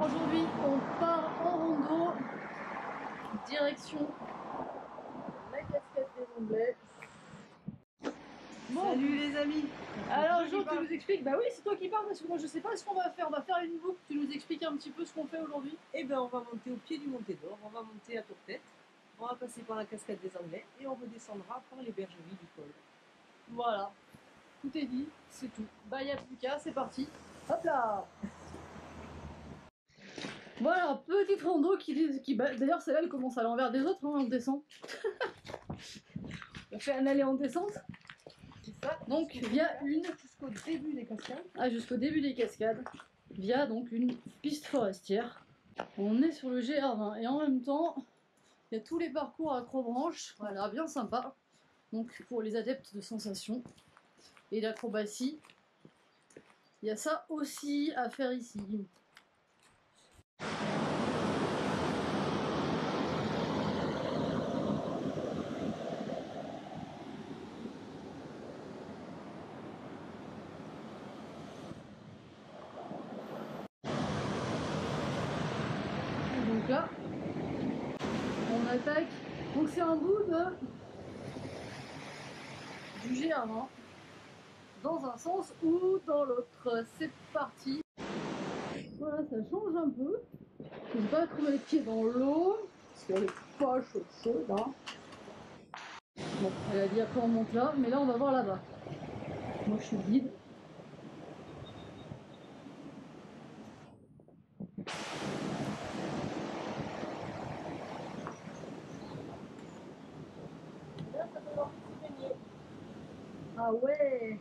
Aujourd'hui, on part en rando, direction la cascade des Anglais. Bon. Salut les amis. Alors Jo, tu nous expliques, bah oui c'est toi qui parles parce que moi je sais pas ce qu'on va faire, on va faire une boucle, tu nous expliques un petit peu ce qu'on fait aujourd'hui. Eh ben on va monter au pied du Monté d'Or, on va monter à tour-tête, on va passer par la cascade des Anglais et on redescendra par les bergeries du col. Voilà, tout est dit, c'est tout. Bah y a plus qu'à, c'est parti. Hop là. Voilà, petite rando qui d'ailleurs celle-là elle commence à l'envers des autres, hein, on descend. On fait un aller en descente. C'est ça. Donc via une jusqu'au début des cascades. Ah, jusqu'au début des cascades, via donc une piste forestière. On est sur le GR20 et en même temps, il y a tous les parcours acrobranche, voilà, bien sympa. Donc pour les adeptes de sensations et d'acrobatie, il y a ça aussi à faire ici. Donc là, on attaque. Donc c'est un bout du GR20 dans un sens ou dans l'autre. C'est parti. Voilà, ça change un peu. Je vais pas mettre les pieds dans l'eau parce qu'elle est pas chaude hein. Bon, elle a dit après on monte là, mais là on va voir là-bas. Moi je suis guide. Là ça peut avoir se baigner. Ah ouais.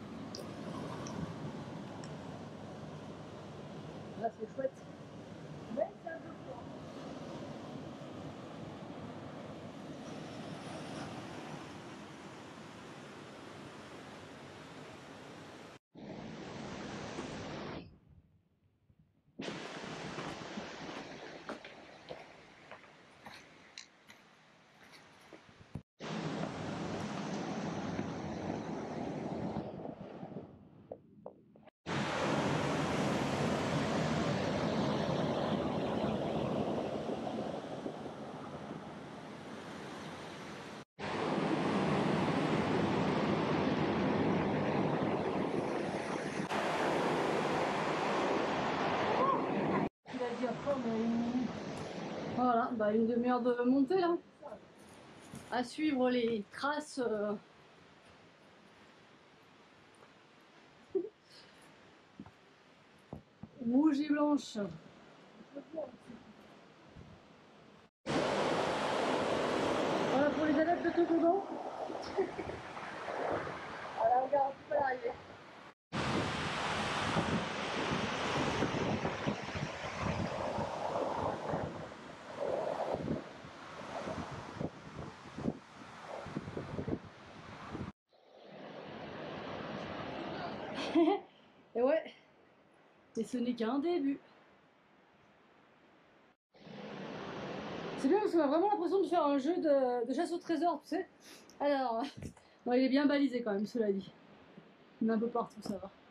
Là c'est chouette. Mais c'est un peu fort. Il a dit après on a une... Voilà, bah une demi-heure de montée là. À suivre les traces rouges et blanches. Voilà pour les adeptes de toboggan. Voilà, regarde, tu peux l'arriver. Et ouais, et ce n'est qu'un début. C'est bien parce qu'on a vraiment l'impression de faire un jeu de chasse au trésor, tu sais. Alors, bon, il est bien balisé quand même, cela dit. Il y en a un peu partout, ça va.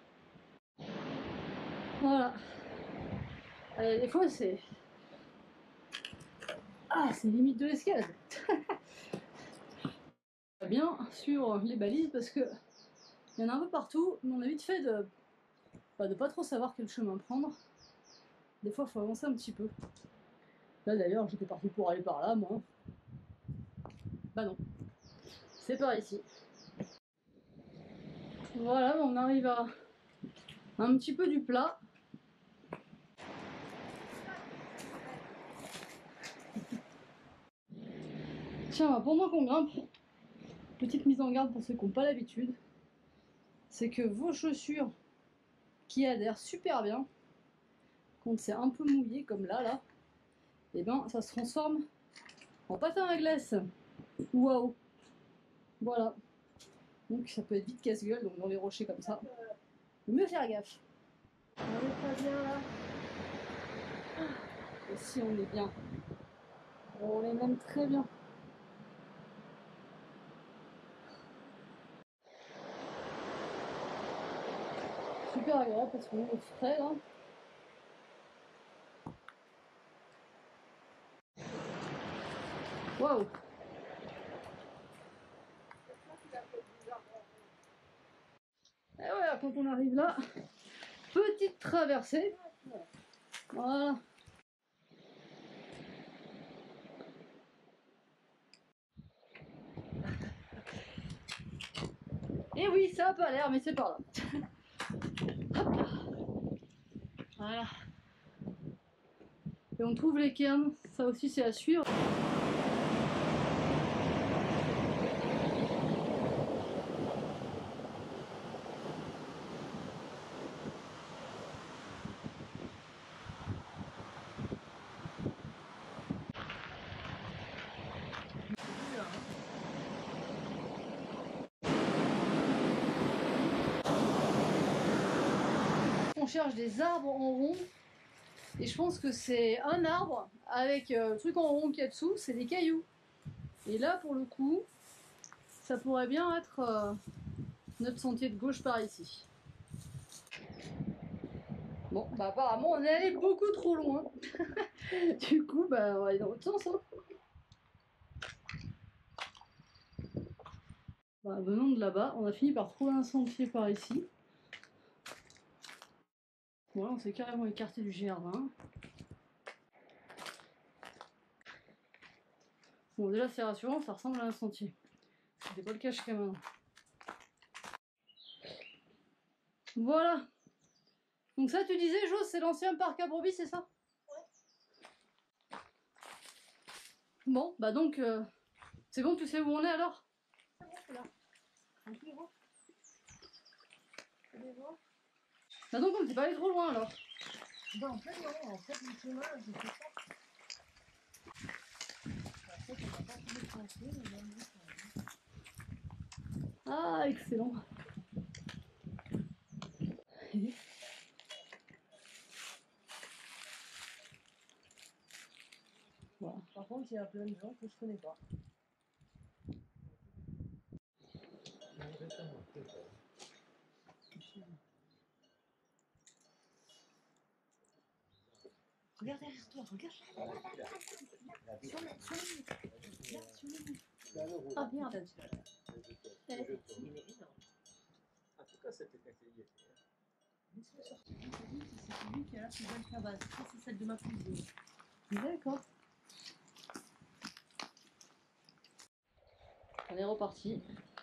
Voilà. Des fois, c'est... Ah, c'est limite de l'escalade. Bien suivre les balises parce que il y en a un peu partout, mais on a vite fait de pas trop savoir quel chemin prendre. Des fois, il faut avancer un petit peu. Là, d'ailleurs, j'étais parti pour aller par là, moi. Bah non. C'est par ici. Voilà, on arrive à un petit peu du plat. Tiens, pendant qu'on grimpe, petite mise en garde pour ceux qui n'ont pas l'habitude, c'est que vos chaussures qui adhèrent super bien, quand c'est un peu mouillé comme là, et ben ça se transforme en patin à glace. Waouh! Voilà. Donc ça peut être vite casse-gueule, donc dans les rochers comme ça. Faut mieux faire gaffe. On est pas bien là. Et si on est bien. On est même très bien. Super agréable parce qu'on est au frais là. Waouh. Et voilà, quand on arrive là, petite traversée. Voilà. Et oui, ça a pas l'air, mais c'est par là. Hop là. Voilà. Et on trouve les cairns, ça aussi c'est à suivre. On cherche des arbres en rond. Et je pense que c'est un arbre avec le truc en rond qu'il y a dessous, c'est des cailloux. Et là, pour le coup, ça pourrait bien être notre sentier de gauche par ici. Bon, bah apparemment, on est allé beaucoup trop loin. Du coup, bah on va aller dans l'autre sens. Hein. Bah, venons de là-bas, on a fini par trouver un sentier par ici. Voilà, on s'est carrément écarté du GR20. Bon, déjà, c'est rassurant, ça ressemble à un sentier. C'était pas le cas jusqu'à maintenant. Voilà. Donc ça, tu disais, Jo, c'est l'ancien parc à brebis, c'est ça? Ouais. Bon, bah donc, c'est bon, tu sais où on est alors? C'est là. Bah donc, on n'était pas allé trop loin alors. Bah en fait non, en fait le chemin, je sais pas. En fait, on n'a pas trouvé de sentier, mais on a mis ça. Ah, excellent. Voilà. Par contre, il y a plein de gens que je connais pas. Regarde derrière toi, regarde. Ah merde. Il est énorme. En tout cas, c'était essayé. C'est celui qui a la plus belle cabane. Ça, c'est celle de ma cousine. D'accord. On est reparti.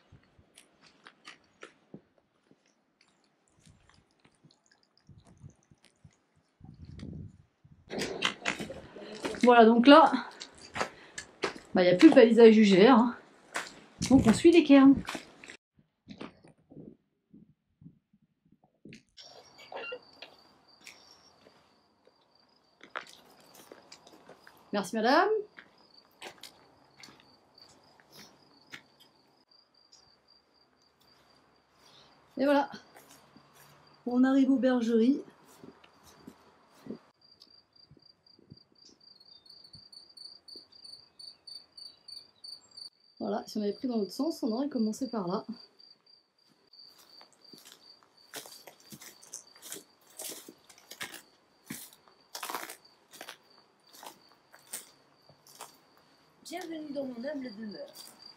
Voilà, donc là, bah, il n'y a plus le paysage du GR. Hein. Donc on suit les cairns. Merci madame. Et voilà. On arrive aux bergeries. Voilà, si on avait pris dans l'autre sens, on aurait commencé par là. Bienvenue dans mon humble demeure.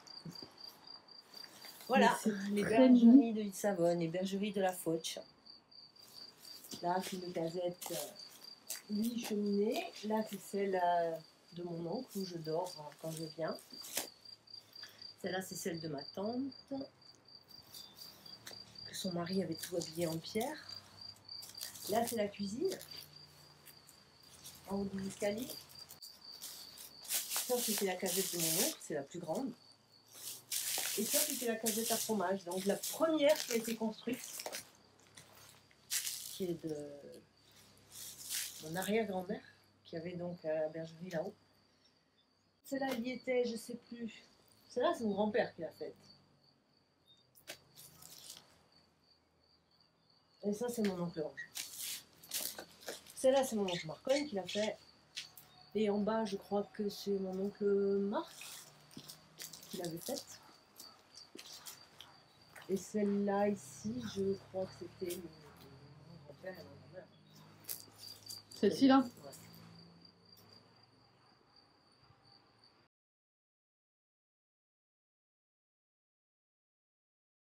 Voilà, les très bergeries de Savonne, les bergeries de la Fauche. Là, c'est une casette 8 cheminées. Là, c'est celle de mon oncle où je dors quand je viens. Celle-là, c'est celle de ma tante, que son mari avait tout habillé en pierre. Là, c'est la cuisine, en haut de l'escalier. Ça, c'était la casette de mon oncle, c'est la plus grande. Et ça, c'était la casette à fromage, donc la première qui a été construite, qui est de mon arrière-grand-mère, qui avait donc la bergerie là-haut. Celle-là, elle y était, je sais plus. Celle-là, c'est mon grand-père qui l'a faite. Et ça, c'est mon oncle Ange. Celle-là, c'est mon oncle Marcon qui l'a fait. Et en bas, je crois que c'est mon oncle Marc qui l'avait faite. Et celle-là, ici, je crois que c'était mon grand-père et ma grand-mère. Celle-ci là?